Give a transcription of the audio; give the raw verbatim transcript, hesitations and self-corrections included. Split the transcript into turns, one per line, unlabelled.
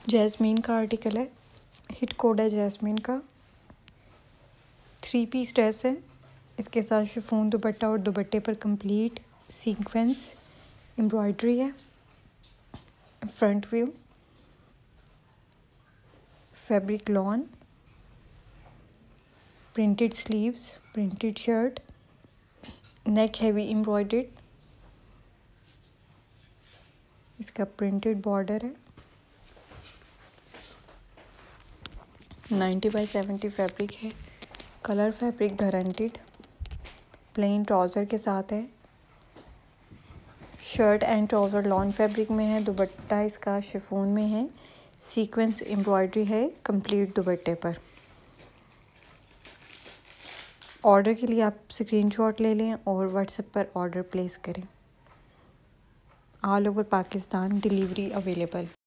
Jasmine का article है, hit code है जैस्मीन का। थ्री पीस ड्रेस है, इसके साथ शिफॉन दुपट्टा और दुपट्टे पर कंप्लीट सीक्वेंस एम्ब्रॉयडरी है। Front view, fabric lawn, printed sleeves, printed shirt, neck heavy embroidered, इसका प्रिंटेड बॉर्डर है। नाइन्टी बाई सेवेंटी फैब्रिक है, colour fabric guaranteed, plain trouser के साथ है। Shirt and trouser lawn fabric में है, दुपट्टा इसका शिफॉन में है, सीक्वेंस एम्ब्रॉयडरी है कंप्लीट दुपट्टे पर। ऑर्डर के लिए आप स्क्रीनशॉट ले लें और व्हाट्सएप पर ऑर्डर प्लेस करें। All over Pakistan delivery available.